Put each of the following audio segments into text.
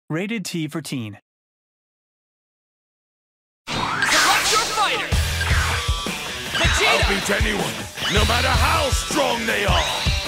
Rated T for teen. Select your fighter! Vegeta! I'll beat anyone, no matter how strong they are!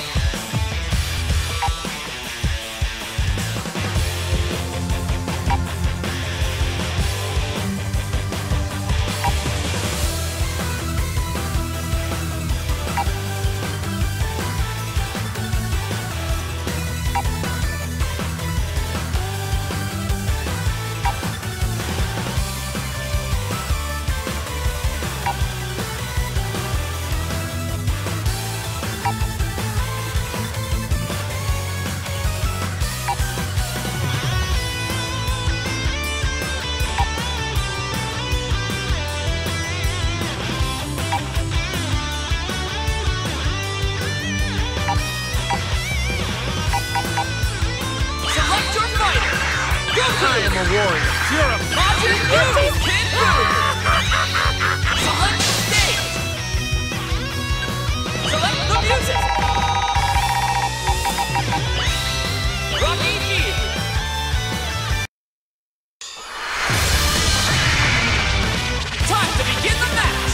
I am a warrior. You're a Majin Buu! Kid Buu! Select stage! Select the music! Rocky Lee! Time to begin the match!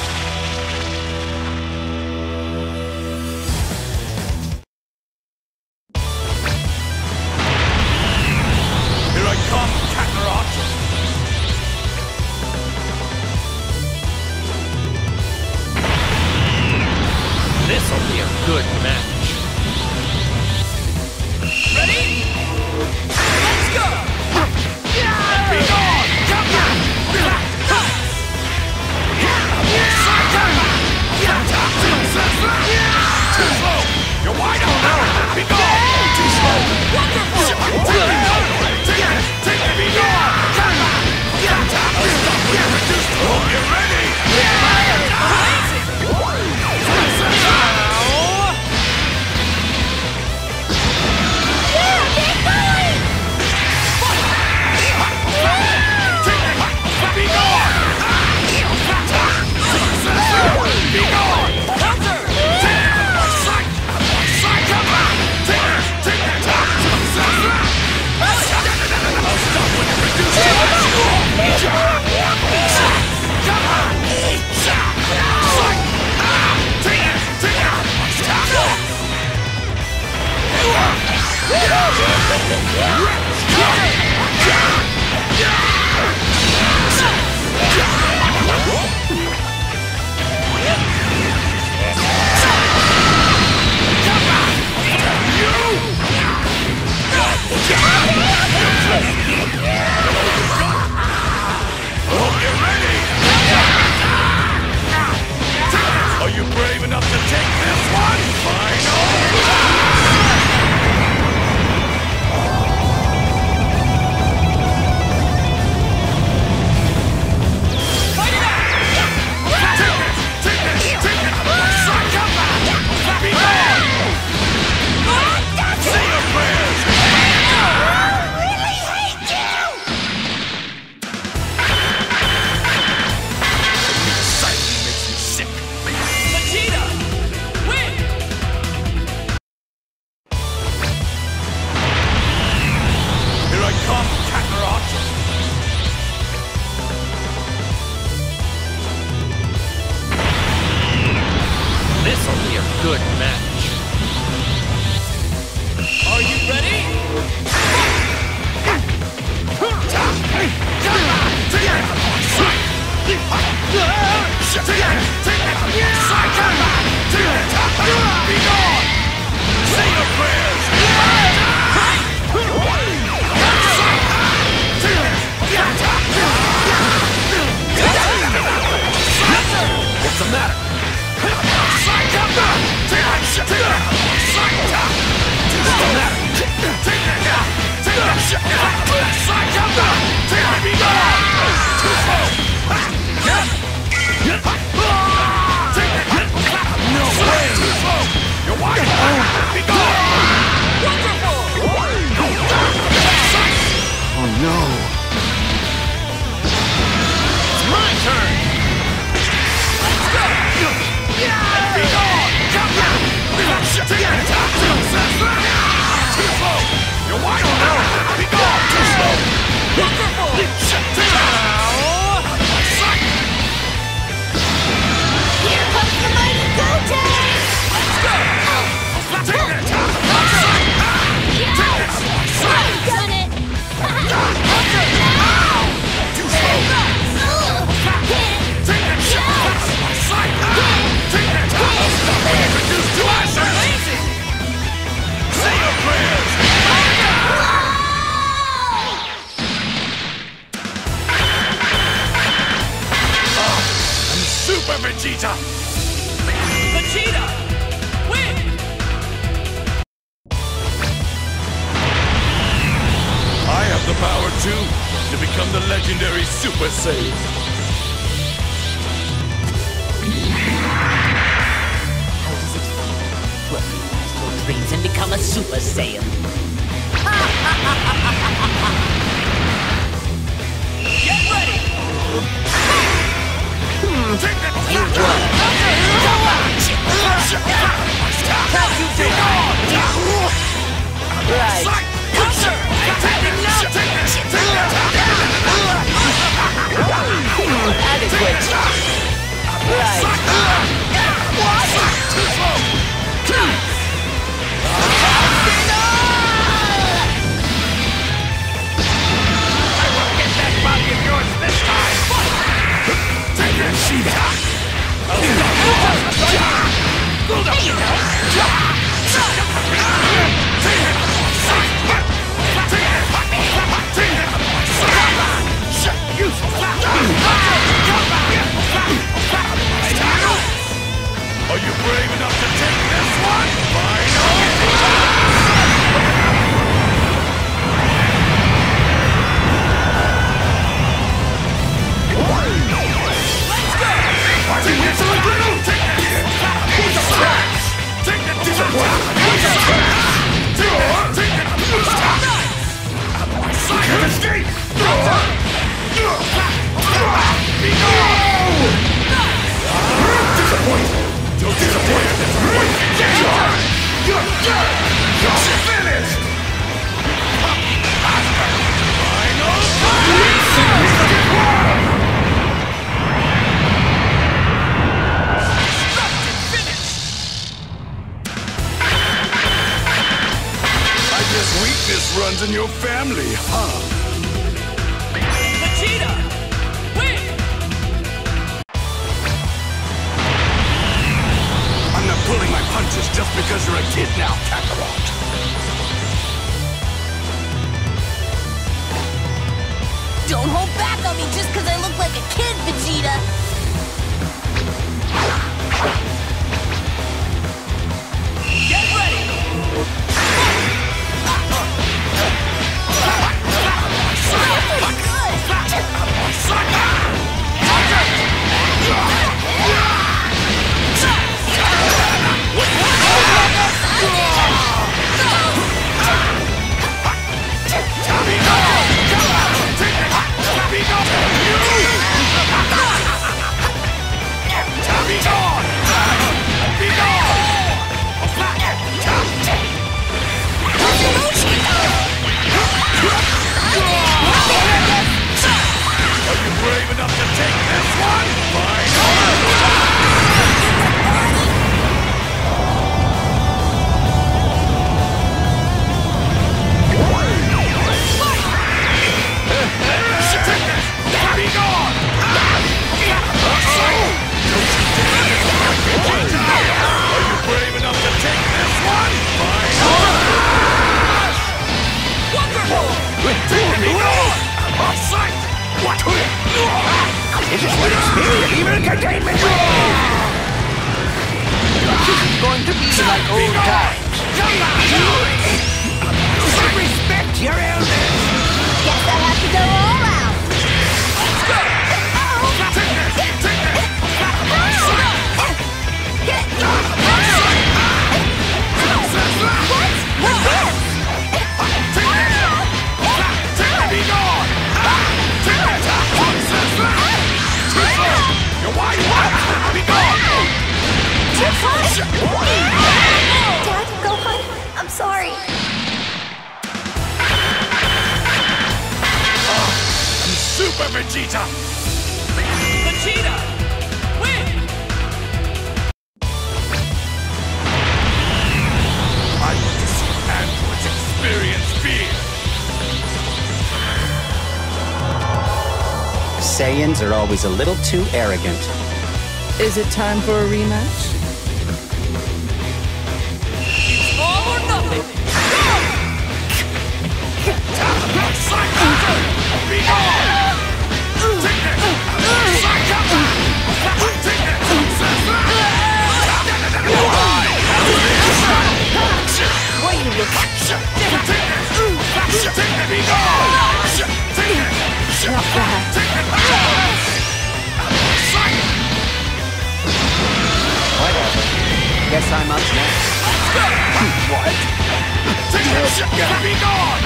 This'll be a good match. Ready? Let's go! Be gone! Come on! Too slow! You're wide open! Be gone! Too slow! Wonderful! Take it! Be gone! Come on! Hope you're ready! Amazing! Be gone! Counter! I'll stop when you're reduced to Are you brave enough to take this one? Final! Fight it out! Take it! Suck up! Be gone! Say your prayers! Vegeta! Win! Here I come, Kakarot! This'll be a good match. Are you ready? Be gone! Say your prayers! What's the matter? No way! You're wide open! Be gone! Wonderful! Oh no! It's my turn! Let's go! Be gone! Come on! Too slow! You're wide open! Be gone! Vegeta! Vegeta! Win! I have the power too, to become the legendary Super Saiyan. How does it feel? Well, realize your dreams and become a Super Saiyan. Get ready! Take it! You won. Right. Counter! Attacking now! Adequate. Right. I will get that body of yours this time! Take it, Vegeta! Are you brave enough to take this one? Weakness runs in your family, huh? Vegeta! Win! I'm not pulling my punches just because you're a kid now, Kakarot. Don't hold back on me just because I look like a kid, Vegeta! Get ready! Brave enough to take this one? Fine. Be gone! Are you brave enough to take this one? Fine. Wonderful! Be gone! On sight! What? This is what experience even entertainment! This is going to be like old times. Respect your elders! Guess I have to go all out! Let's go! Be gone! Why? Be gone! Dad, Gohan, I'm sorry. Super Vegeta! Vegeta! Win! I want to see androids experience fear! Saiyans are always a little too arrogant. Is it time for a rematch? All or nothing! Be gone! Take it! Guess I'm up next. What? Be gone!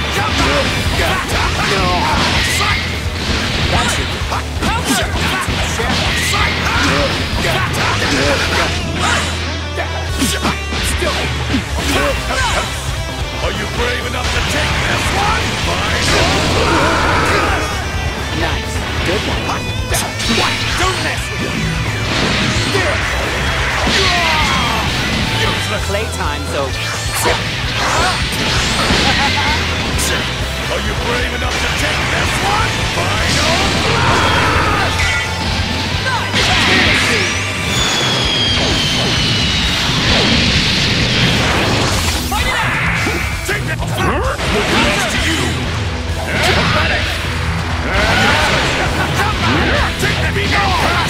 That's it. Are you brave enough to take this one? Nice. Good one. Don't mess with me! Useless! Playtime's over. Are you brave enough to take this one? Final blast! Fight it out! Take it! What belongs to you? Pathetic! Take that! Be gone!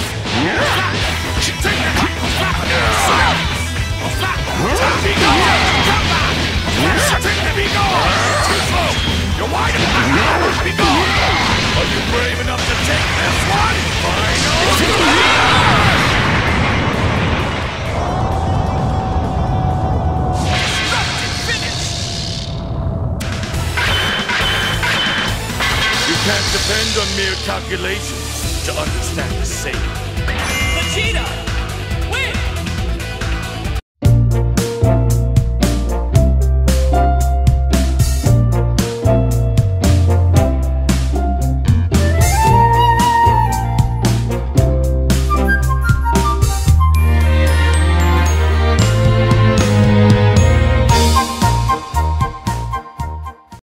Take that! Be gone! Take that! Be gone! Too slow! You're wide open! Be gone! Are you brave enough to take this one? Final blast! You can't depend on mere calculations to understand the same. Vegeta!